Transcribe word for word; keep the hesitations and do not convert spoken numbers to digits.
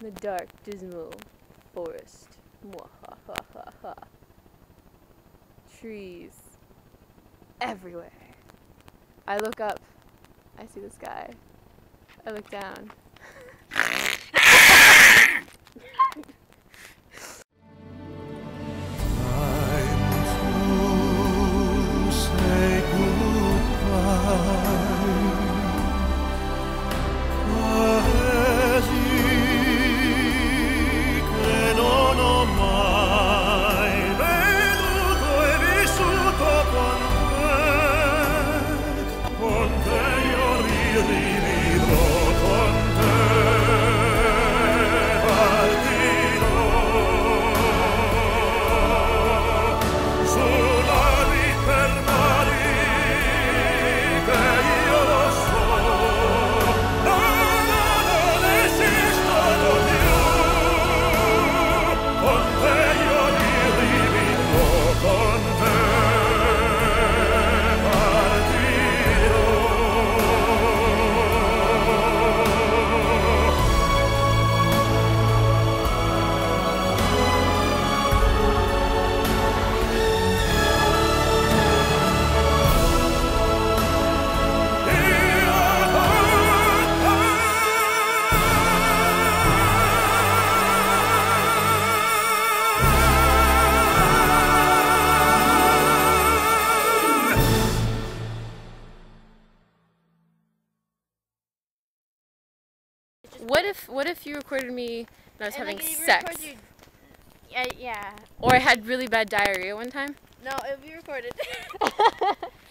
the dark, dismal forest. Mwahahaha. Trees everywhere. I look up, I see the sky. I look down. What if what if you recorded me when I was and having like, sex? you, yeah, yeah. Or I had really bad diarrhea one time? No, if you recorded.